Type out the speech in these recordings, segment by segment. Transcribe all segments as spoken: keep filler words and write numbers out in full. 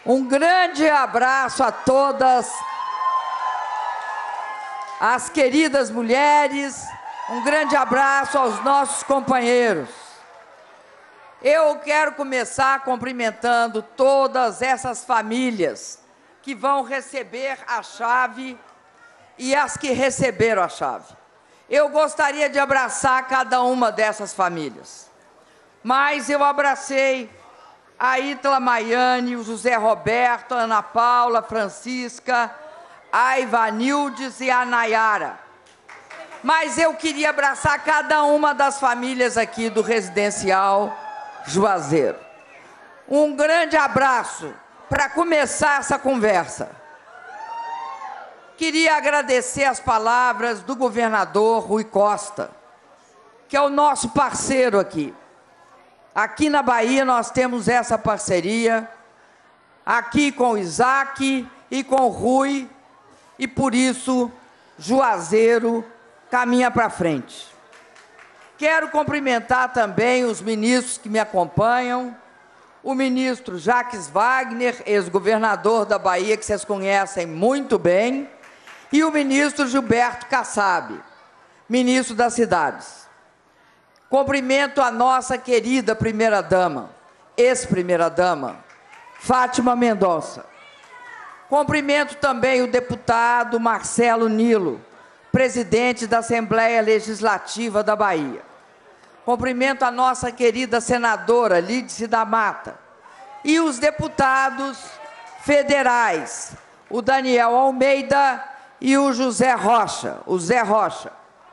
Um grande abraço a todas as queridas mulheres, um grande abraço aos nossos companheiros. Eu quero começar cumprimentando todas essas famílias que vão receber a chave e as que receberam a chave. Eu gostaria de abraçar cada uma dessas famílias, mas eu abracei a Ítala Maiane, o José Roberto, a Ana Paula, a Francisca, a Ivanildes e a Nayara. Mas eu queria abraçar cada uma das famílias aqui do Residencial Juazeiro. Um grande abraço para começar essa conversa. Queria agradecer as palavras do governador Rui Costa, que é o nosso parceiro aqui. Aqui na Bahia nós temos essa parceria, aqui com o Isaac e com o Rui, e por isso Juazeiro caminha para frente. Quero cumprimentar também os ministros que me acompanham, o ministro Jacques Wagner, ex-governador da Bahia, que vocês conhecem muito bem, e o ministro Gilberto Kassab, ministro das Cidades. Cumprimento a nossa querida primeira-dama, ex-primeira-dama, Fátima Mendonça. Cumprimento também o deputado Marcelo Nilo, presidente da Assembleia Legislativa da Bahia. Cumprimento a nossa querida senadora Lídice da Mata e os deputados federais, o Daniel Almeida e o José Rocha, o Zé Rocha.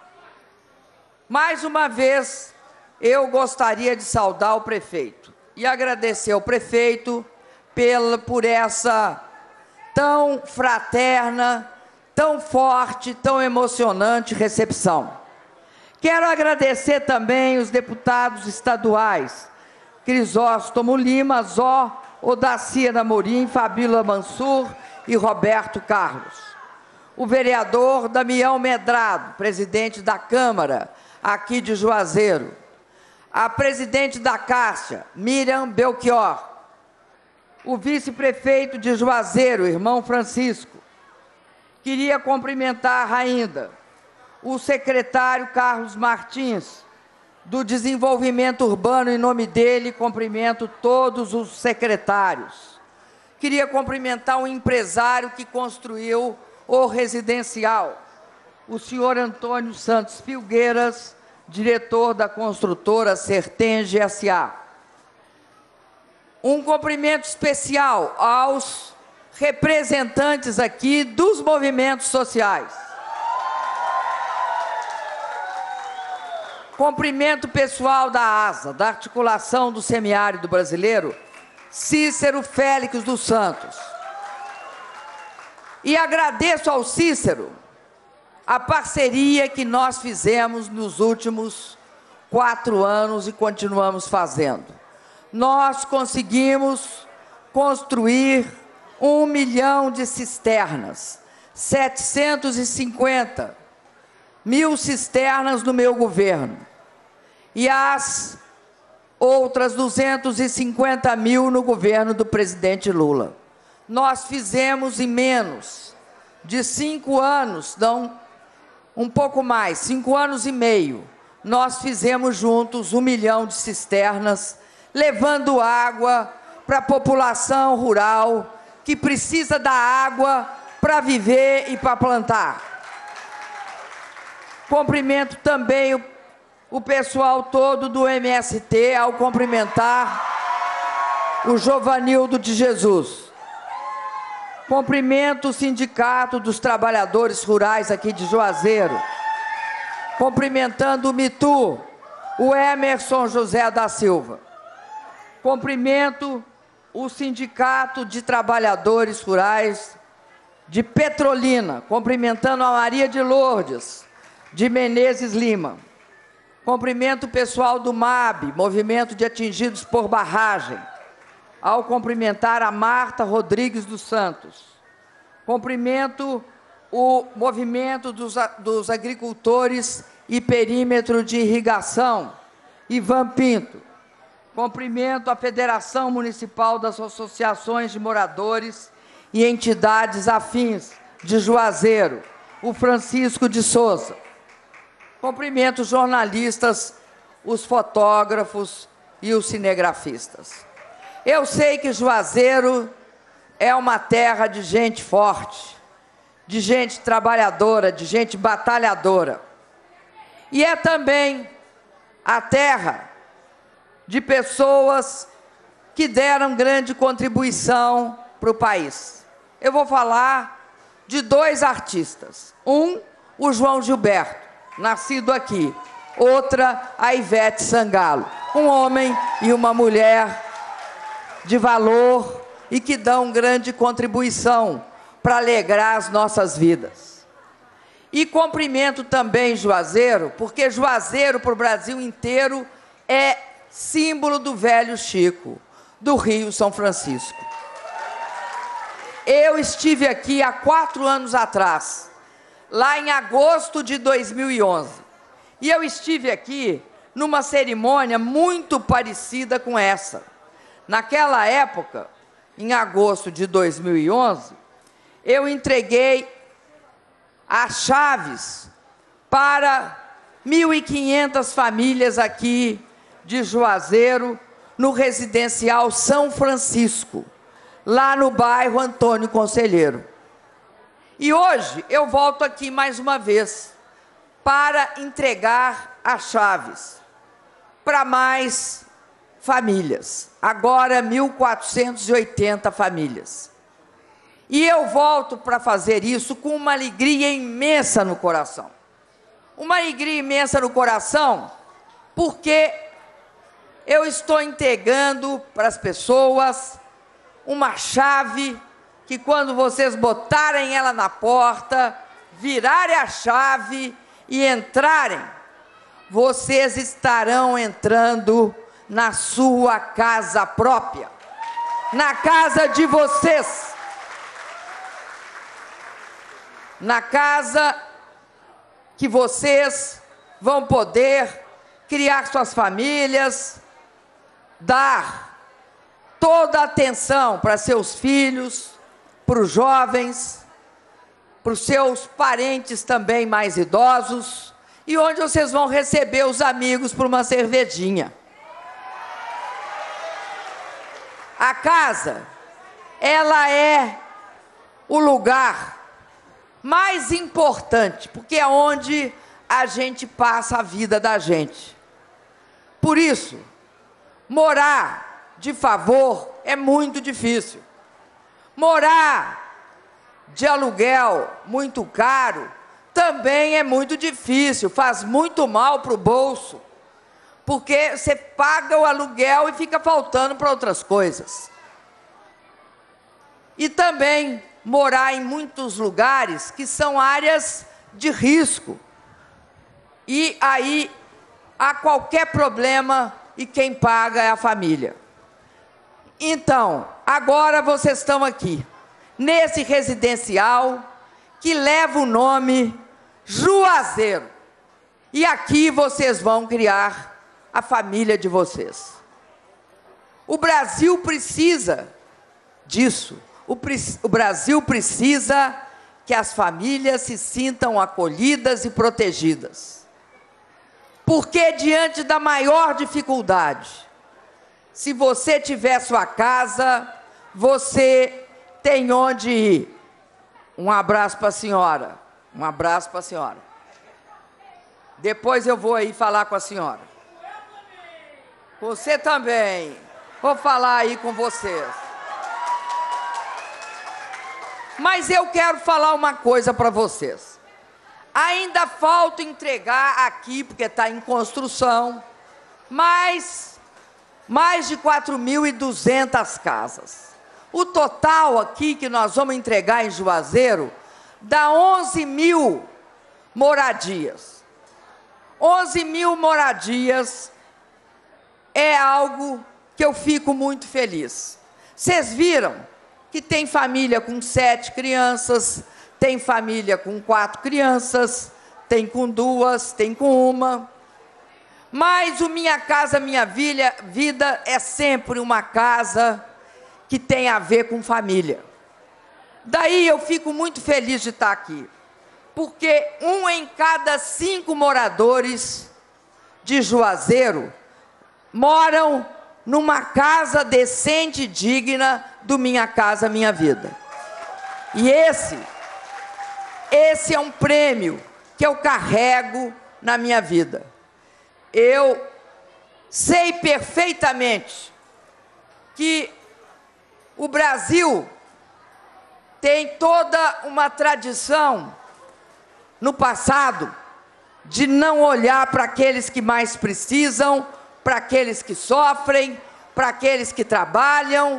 Mais uma vez, eu gostaria de saudar o prefeito e agradecer ao prefeito pela, por essa tão fraterna, tão forte, tão emocionante recepção. Quero agradecer também os deputados estaduais, Crisóstomo Lima, Zó, Odacia Namorim, Fabíola Mansur e Roberto Carlos. O vereador Damião Medrado, presidente da Câmara, aqui de Juazeiro. A presidente da Caixa, Miriam Belchior. O vice-prefeito de Juazeiro, irmão Francisco. Queria cumprimentar ainda o secretário Carlos Martins, do Desenvolvimento Urbano, em nome dele, cumprimento todos os secretários. Queria cumprimentar o empresário que construiu o residencial, o senhor Antônio Santos Filgueiras, diretor da construtora Sertenge S A Um cumprimento especial aos representantes aqui dos movimentos sociais. Cumprimento pessoal da ASA, da Articulação do Semiárido Brasileiro, Cícero Félix dos Santos. E agradeço ao Cícero a parceria que nós fizemos nos últimos quatro anos e continuamos fazendo. Nós conseguimos construir um milhão de cisternas, setecentos e cinquenta mil cisternas no meu governo, e as outras duzentos e cinquenta mil no governo do presidente Lula. Nós fizemos em menos de cinco anos, não, um pouco mais, cinco anos e meio, nós fizemos juntos um milhão de cisternas, levando água para a população rural, que precisa da água para viver e para plantar. Cumprimento também o, o pessoal todo do M S T, ao cumprimentar o Jovanildo de Jesus. Cumprimento o Sindicato dos Trabalhadores Rurais aqui de Juazeiro. Cumprimentando o Mitu, o Emerson José da Silva. Cumprimento o Sindicato de Trabalhadores Rurais de Petrolina, cumprimentando a Maria de Lourdes, de Menezes Lima. Cumprimento o pessoal do M A B, Movimento de Atingidos por Barragem, ao cumprimentar a Marta Rodrigues dos Santos. Cumprimento o Movimento dos, dos Agricultores e Perímetro de Irrigação, Ivan Pinto. Cumprimento a Federação Municipal das Associações de Moradores e entidades afins de Juazeiro, o Francisco de Souza. Cumprimento os jornalistas, os fotógrafos e os cinegrafistas. Eu sei que Juazeiro é uma terra de gente forte, de gente trabalhadora, de gente batalhadora. E é também a terra de pessoas que deram grande contribuição para o país. Eu vou falar de dois artistas. Um, o João Gilberto, nascido aqui. Outra, a Ivete Sangalo. Um homem e uma mulher de valor e que dão grande contribuição para alegrar as nossas vidas. E cumprimento também Juazeiro, porque Juazeiro para o Brasil inteiro é símbolo do velho Chico, do Rio São Francisco. Eu estive aqui há quatro anos atrás, lá em agosto de dois mil e onze, e eu estive aqui numa cerimônia muito parecida com essa. Naquela época, em agosto de dois mil e onze, eu entreguei as chaves para mil e quinhentas famílias aqui de Juazeiro, no residencial São Francisco, lá no bairro Antônio Conselheiro. E hoje eu volto aqui mais uma vez para entregar as chaves para mais famílias, agora mil quatrocentas e oitenta famílias. E eu volto para fazer isso com uma alegria imensa no coração. Uma alegria imensa no coração, porque eu estou entregando para as pessoas uma chave que, quando vocês botarem ela na porta, virarem a chave e entrarem, vocês estarão entrando na sua casa própria, na casa de vocês, na casa que vocês vão poder criar suas famílias, dar toda a atenção para seus filhos, para os jovens, para os seus parentes também mais idosos, e onde vocês vão receber os amigos por uma cervejinha. A casa, ela é o lugar mais importante, porque é onde a gente passa a vida da gente. Por isso, morar de favor é muito difícil. Morar de aluguel muito caro também é muito difícil, faz muito mal para o bolso, porque você paga o aluguel e fica faltando para outras coisas. E também morar em muitos lugares que são áreas de risco. E aí há qualquer problema e quem paga é a família. Então, agora vocês estão aqui, nesse residencial que leva o nome Juazeiro. E aqui vocês vão criar a família de vocês. O Brasil precisa disso. O, o Brasil precisa que as famílias se sintam acolhidas e protegidas. Porque diante da maior dificuldade, se você tiver sua casa, você tem onde ir. Um abraço para a senhora. Um abraço para a senhora. Depois eu vou aí falar com a senhora. Você também. Vou falar aí com vocês. Mas eu quero falar uma coisa para vocês. Ainda falta entregar aqui, porque está em construção, mais, mais de quatro mil e duzentas casas. O total aqui que nós vamos entregar em Juazeiro dá onze mil moradias. onze mil moradias é algo que eu fico muito feliz. Vocês viram que tem família com sete crianças, tem família com quatro crianças, tem com duas, tem com uma. Mas o Minha Casa Minha Vida é sempre uma casa que tem a ver com família. Daí eu fico muito feliz de estar aqui, porque um em cada cinco moradores de Juazeiro moram numa casa decente e digna do Minha Casa Minha Vida. E esse, esse é um prêmio que eu carrego na minha vida. Eu sei perfeitamente que o Brasil tem toda uma tradição no passado de não olhar para aqueles que mais precisam, para aqueles que sofrem, para aqueles que trabalham.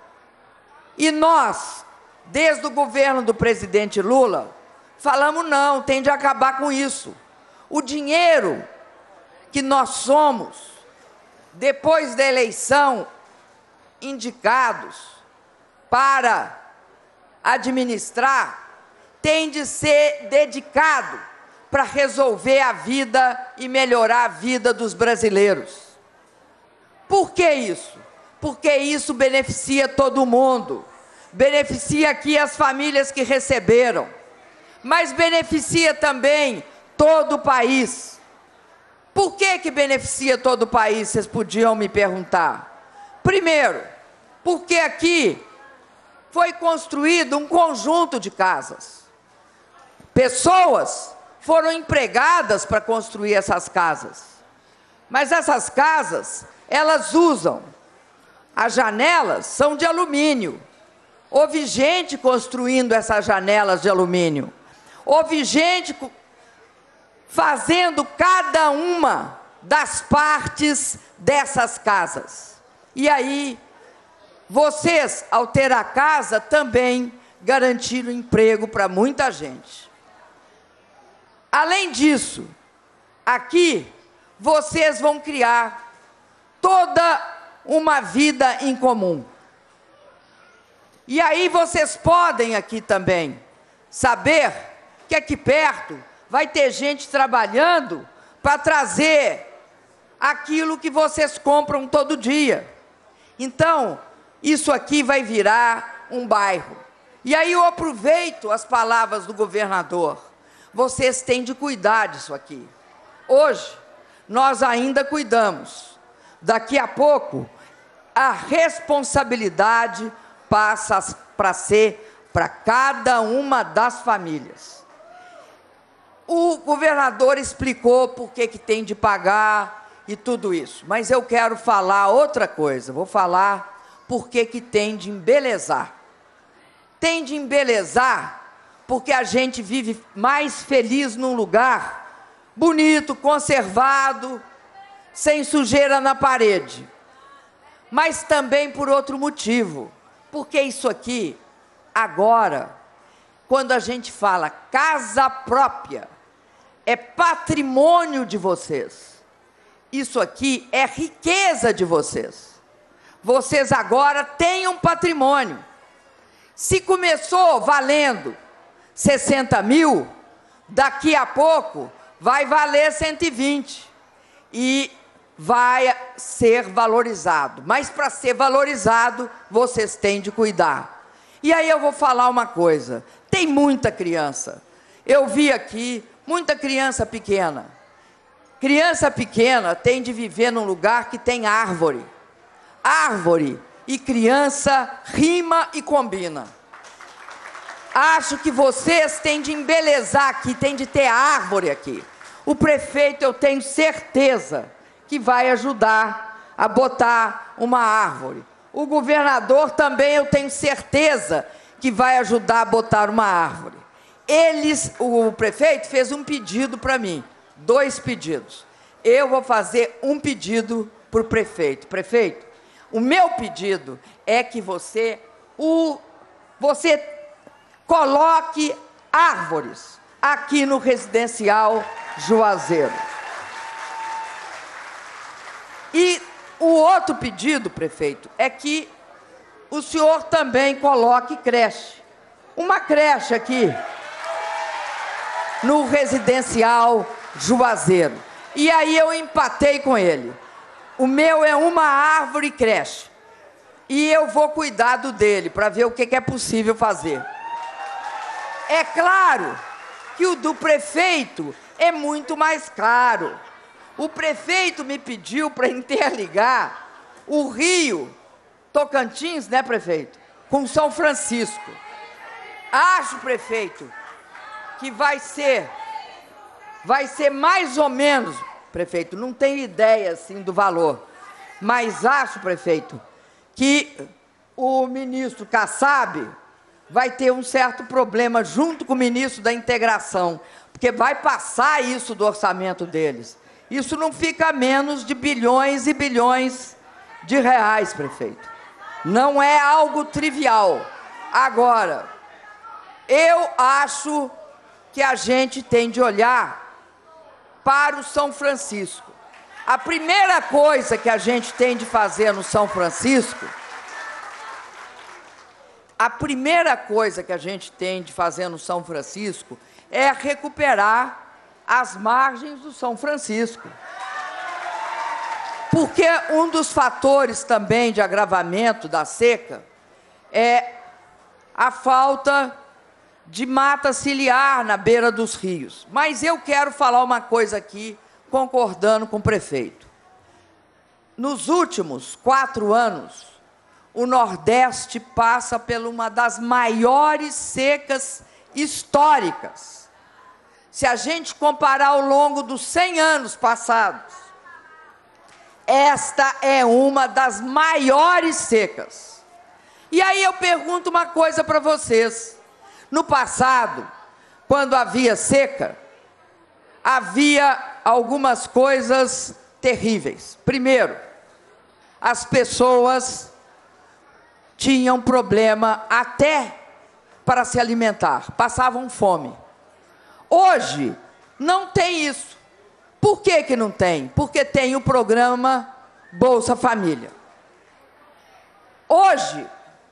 E nós, desde o governo do presidente Lula, falamos não, tem de acabar com isso. O dinheiro que nós somos, depois da eleição, indicados para administrar, tem de ser dedicado para resolver a vida e melhorar a vida dos brasileiros. Por que isso? Porque isso beneficia todo mundo, beneficia aqui as famílias que receberam, mas beneficia também todo o país. Por que que beneficia todo o país, vocês podiam me perguntar? Primeiro, porque aqui foi construído um conjunto de casas. Pessoas foram empregadas para construir essas casas. Mas essas casas, elas usam, as janelas são de alumínio. Houve gente construindo essas janelas de alumínio. Houve gente fazendo cada uma das partes dessas casas. E aí, vocês, ao ter a casa, também garantiram emprego para muita gente. Além disso, aqui, vocês vão criar toda uma vida em comum. E aí vocês podem aqui também saber que aqui perto vai ter gente trabalhando para trazer aquilo que vocês compram todo dia. Então, isso aqui vai virar um bairro. E aí eu aproveito as palavras do governador. Vocês têm de cuidar disso aqui. Hoje, nós ainda cuidamos. Daqui a pouco, a responsabilidade passa para ser para cada uma das famílias. O governador explicou por que que tem de pagar e tudo isso. Mas eu quero falar outra coisa. Vou falar por que que tem de embelezar. Tem de embelezar porque a gente vive mais feliz num lugar bonito, conservado, sem sujeira na parede. Mas também por outro motivo. Porque isso aqui, agora, quando a gente fala casa própria, é patrimônio de vocês. Isso aqui é riqueza de vocês. Vocês agora têm um patrimônio. Se começou valendo sessenta mil, daqui a pouco vai valer cento e vinte. E vai ser valorizado. Mas para ser valorizado, vocês têm de cuidar. E aí eu vou falar uma coisa. Tem muita criança. Eu vi aqui muita criança pequena. Criança pequena tem de viver num lugar que tem árvore. Árvore e criança rima e combina. Acho que vocês têm de embelezar aqui, têm de ter árvore aqui. O prefeito, eu tenho certeza que vai ajudar a botar uma árvore. O governador também, eu tenho certeza que vai ajudar a botar uma árvore. Eles, o prefeito fez um pedido para mim, dois pedidos. Eu vou fazer um pedido para o prefeito. Prefeito, o meu pedido é que você, o, você coloque árvores aqui no residencial Juazeiro. E o outro pedido, prefeito, é que o senhor também coloque creche. Uma creche aqui no residencial Juazeiro. E aí eu empatei com ele. O meu é uma árvore e creche. E eu vou cuidar do dele, para ver o que que é possível fazer. É claro que o do prefeito é muito mais caro. O prefeito me pediu para interligar o Rio Tocantins, né, prefeito? Com São Francisco. Acho, prefeito, que vai ser, vai ser mais ou menos, prefeito, não tenho ideia, assim, do valor, mas acho, prefeito, que o ministro Kassab vai ter um certo problema junto com o ministro da Integração, porque vai passar isso do orçamento deles. Isso não fica menos de bilhões e bilhões de reais, prefeito. Não é algo trivial. Agora, eu acho que a gente tem de olhar para o São Francisco. A primeira coisa que a gente tem de fazer no São Francisco, a primeira coisa que a gente tem de fazer no São Francisco é recuperar as margens do São Francisco. Porque um dos fatores também de agravamento da seca é a falta de mata ciliar na beira dos rios. Mas eu quero falar uma coisa aqui, concordando com o prefeito. Nos últimos quatro anos, o Nordeste passa por uma das maiores secas históricas. Se a gente comparar ao longo dos cem anos passados, esta é uma das maiores secas. E aí eu pergunto uma coisa para vocês. No passado, quando havia seca, havia algumas coisas terríveis. Primeiro, as pessoas tinham problema até para se alimentar, passavam fome. Hoje, não tem isso. Por que que não tem? Porque tem o programa Bolsa Família. Hoje,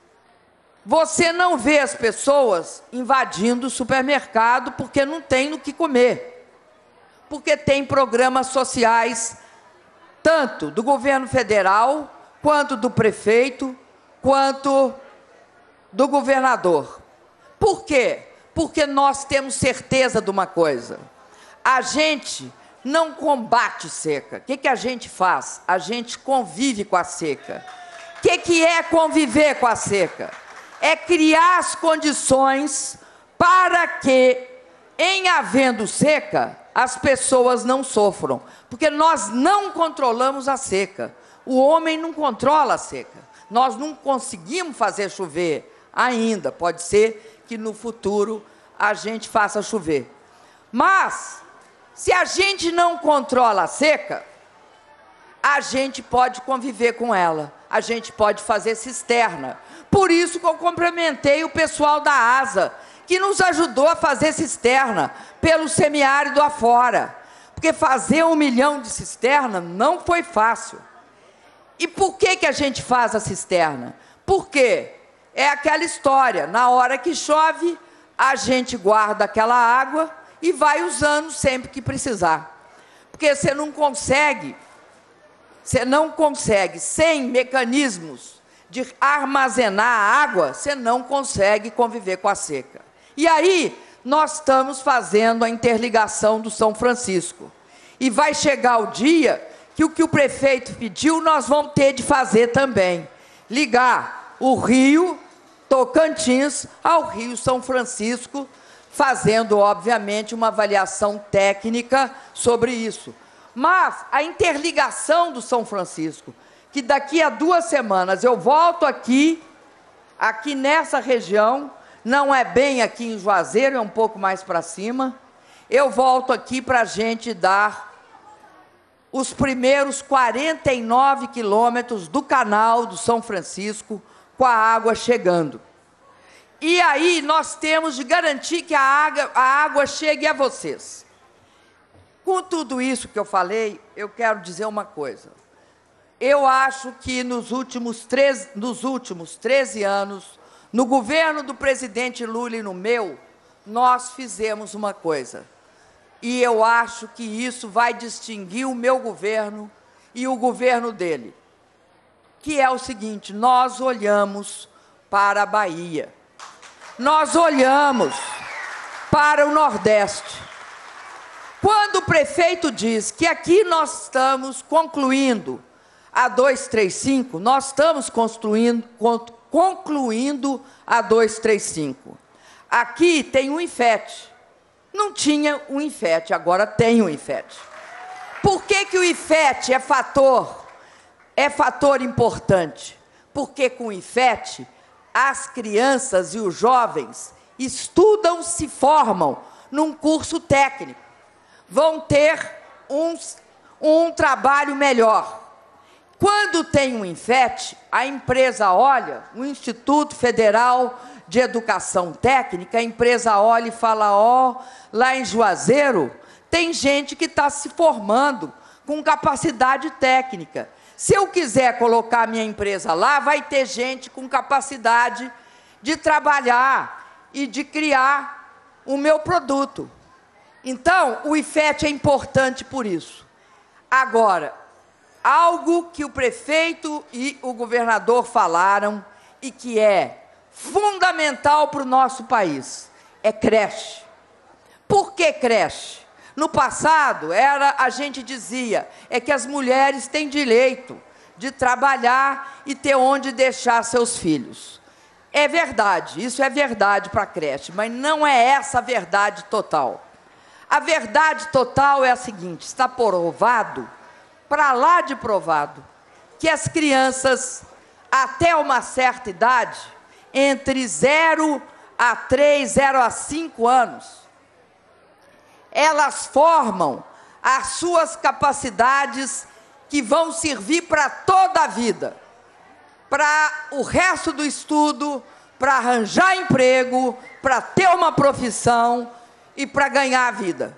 você não vê as pessoas invadindo o supermercado porque não tem no que comer. Porque tem programas sociais, tanto do governo federal, quanto do prefeito, quanto do governador. Por quê? Porque nós temos certeza de uma coisa. A gente não combate seca. O que que a gente faz? A gente convive com a seca. O que que é conviver com a seca? É criar as condições para que, em havendo seca, as pessoas não sofram. Porque nós não controlamos a seca. O homem não controla a seca. Nós não conseguimos fazer chover ainda. Pode ser que no futuro a gente faça chover. Mas, se a gente não controla a seca, a gente pode conviver com ela. A gente pode fazer cisterna. Por isso que eu cumprimentei o pessoal da ASA, que nos ajudou a fazer cisterna pelo semiárido afora. Porque fazer um milhão de cisterna não foi fácil. E por que que a gente faz a cisterna? Porque é aquela história, na hora que chove, a gente guarda aquela água e vai usando sempre que precisar. Porque você não consegue, você não consegue, sem mecanismos de armazenar a água, você não consegue conviver com a seca. E aí, nós estamos fazendo a interligação do São Francisco. E vai chegar o dia que o que o prefeito pediu, nós vamos ter de fazer também. Ligar o Rio Tocantins ao Rio São Francisco, fazendo, obviamente, uma avaliação técnica sobre isso. Mas a interligação do São Francisco, que daqui a duas semanas eu volto aqui, aqui nessa região, não é bem aqui em Juazeiro, é um pouco mais para cima, eu volto aqui para a gente dar os primeiros quarenta e nove quilômetros do canal do São Francisco com a água chegando. E aí nós temos de garantir que a água, a água chegue a vocês. Com tudo isso que eu falei, eu quero dizer uma coisa. Eu acho que nos últimos, treze, nos últimos treze anos, no governo do presidente Lula e no meu, nós fizemos uma coisa. e eu acho que isso vai distinguir o meu governo e o governo dele, que é o seguinte: nós olhamos para a Bahia, nós olhamos para o Nordeste. Quando o prefeito diz que aqui nós estamos concluindo a duzentos e trinta e cinco, nós estamos construindo, concluindo a duzentos e trinta e cinco. Aqui tem um IFET. Não tinha um IFET, agora tem um IFET. Por que que o IFET é fator, é fator importante? Porque com o IFET, as crianças e os jovens estudam, se formam num curso técnico, vão ter um, um trabalho melhor. Quando tem um IFET, a empresa olha, o Instituto Federal de Educação Técnica, a empresa olha e fala: ó, oh, lá em Juazeiro tem gente que está se formando com capacidade técnica. Se eu quiser colocar minha empresa lá, vai ter gente com capacidade de trabalhar e de criar o meu produto. Então, o IFET é importante por isso. Agora, algo que o prefeito e o governador falaram e que é fundamental para o nosso país, é creche. Por que creche? No passado, era, a gente dizia, é que as mulheres têm direito de trabalhar e ter onde deixar seus filhos. É verdade, isso é verdade para a creche, mas não é essa a verdade total. A verdade total é a seguinte: está provado, para lá de provado, que as crianças, até uma certa idade, entre zero a três, zero a cinco anos, elas formam as suas capacidades que vão servir para toda a vida, para o resto do estudo, para arranjar emprego, para ter uma profissão e para ganhar a vida.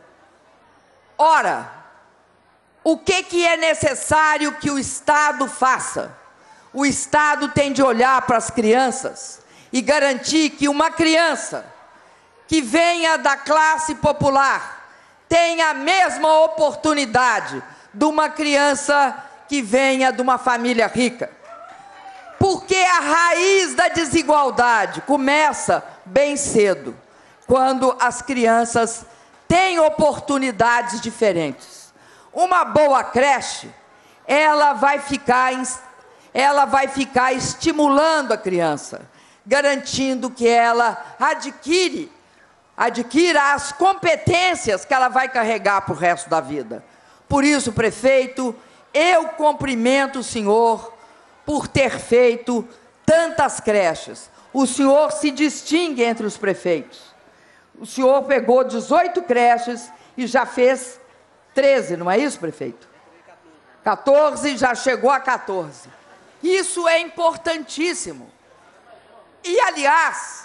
Ora, o que que é necessário que o Estado faça? O Estado tem de olhar para as crianças e garantir que uma criança que venha da classe popular tenha a mesma oportunidade de uma criança que venha de uma família rica. Porque a raiz da desigualdade começa bem cedo, quando as crianças têm oportunidades diferentes. Uma boa creche, ela vai ficar, ela vai ficar estimulando a criança, garantindo que ela adquire, adquira as competências que ela vai carregar para o resto da vida. Por isso, prefeito, eu cumprimento o senhor por ter feito tantas creches. O senhor se distingue entre os prefeitos. O senhor pegou dezoito creches e já fez treze, não é isso, prefeito? quatorze, já chegou a quatorze. Isso é importantíssimo. E, aliás,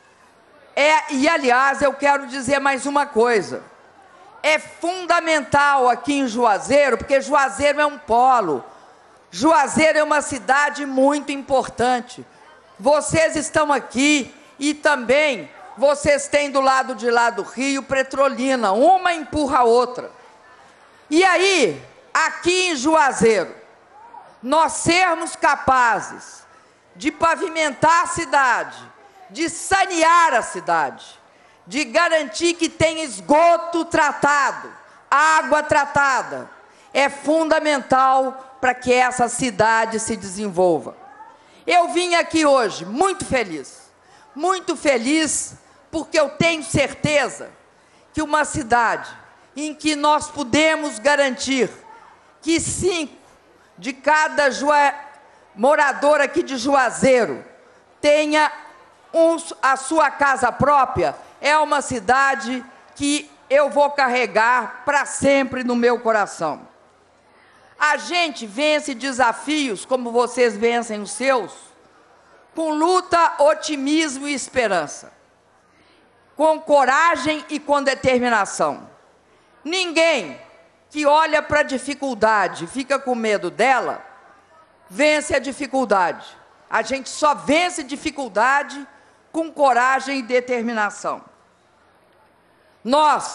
é, e, aliás, eu quero dizer mais uma coisa. É fundamental aqui em Juazeiro, porque Juazeiro é um polo. Juazeiro é uma cidade muito importante. Vocês estão aqui e também vocês têm do lado de lá do Rio Petrolina, uma empurra a outra. E aí, aqui em Juazeiro, nós sermos capazes de pavimentar a cidade, de sanear a cidade, de garantir que tem esgoto tratado, água tratada, é fundamental para que essa cidade se desenvolva. Eu vim aqui hoje muito feliz, muito feliz, porque eu tenho certeza que uma cidade em que nós podemos garantir que cinco de cada Jua... morador aqui de Juazeiro tenha um, a sua casa própria, é uma cidade que eu vou carregar para sempre no meu coração. A gente vence desafios, como vocês vencem os seus, com luta, otimismo e esperança, com coragem e com determinação. Ninguém que olha para a dificuldade, fica com medo dela, vence a dificuldade. A gente só vence dificuldade com coragem e determinação. Nós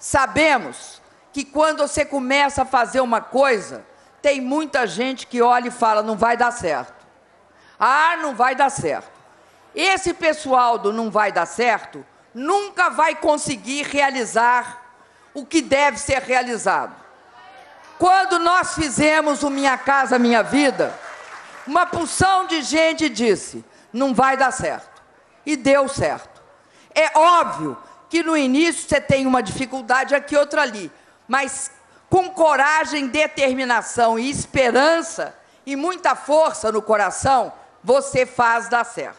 Sabemos que quando você começa a fazer uma coisa, tem muita gente que olha e fala, não vai dar certo. Ah, não vai dar certo. Esse pessoal do não vai dar certo nunca vai conseguir realizar o que deve ser realizado. Quando nós fizemos o Minha Casa Minha Vida, uma porção de gente disse, não vai dar certo. E deu certo. É óbvio que no início você tem uma dificuldade aqui, outra ali, mas com coragem, determinação e esperança e muita força no coração, você faz dar certo.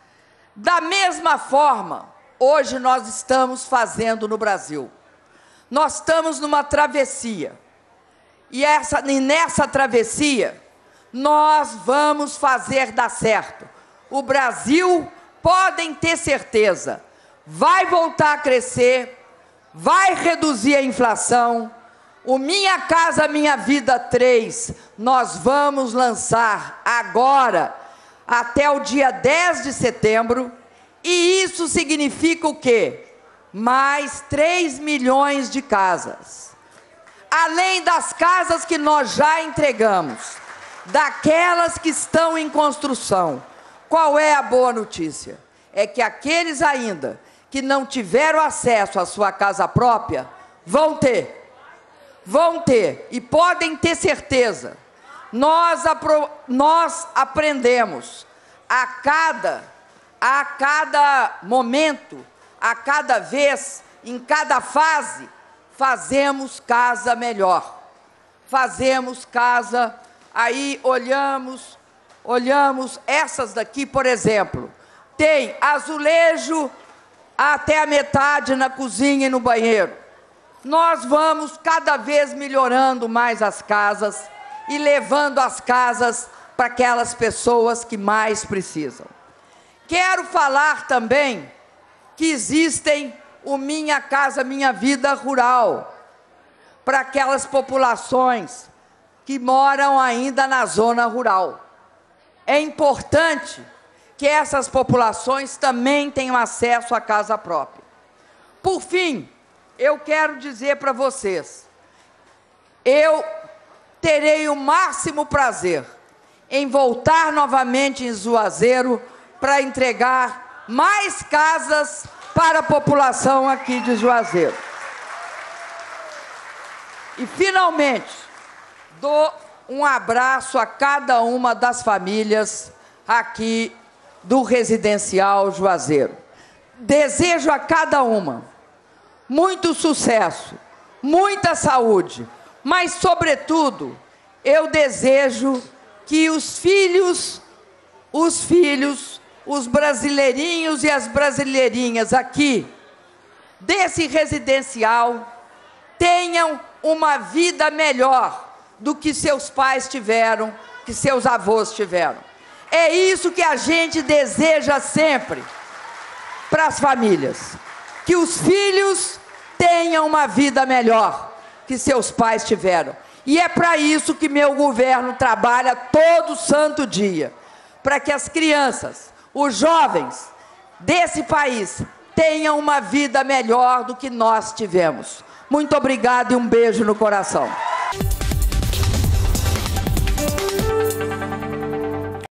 Da mesma forma, hoje nós estamos fazendo no Brasil. Nós estamos numa travessia. E, essa, e nessa travessia, nós vamos fazer dar certo. O Brasil, podem ter certeza, vai voltar a crescer, vai reduzir a inflação. O Minha Casa Minha Vida três, nós vamos lançar agora, até o dia dez de setembro, e isso significa o quê? Mais três milhões de casas. Além das casas que nós já entregamos, daquelas que estão em construção. Qual é a boa notícia? É que aqueles ainda que não tiveram acesso à sua casa própria, vão ter. Vão ter, e podem ter certeza. Nós, apro nós aprendemos a cada, a cada momento, a cada vez, em cada fase, fazemos casa melhor. Fazemos casa, aí olhamos, olhamos essas daqui, por exemplo, tem azulejo até a metade na cozinha e no banheiro. Nós vamos cada vez melhorando mais as casas e levando as casas para aquelas pessoas que mais precisam. Quero falar também que existem o Minha Casa Minha Vida Rural, para aquelas populações que moram ainda na zona rural. É importante que essas populações também tenham acesso à casa própria. Por fim, eu quero dizer para vocês, eu terei o máximo prazer em voltar novamente em Juazeiro para entregar mais casas para a população aqui de Juazeiro. E, finalmente, dou um abraço a cada uma das famílias aqui do Residencial Juazeiro. Desejo a cada uma muito sucesso, muita saúde, mas, sobretudo, eu desejo que os filhos, os filhos, os brasileirinhos e as brasileirinhas aqui desse residencial tenham uma vida melhor do que seus pais tiveram, que seus avós tiveram. É isso que a gente deseja sempre para as famílias, que os filhos tenham uma vida melhor que seus pais tiveram. E é para isso que meu governo trabalha todo santo dia, para que as crianças, os jovens desse país tenham uma vida melhor do que nós tivemos. Muito obrigado e um beijo no coração.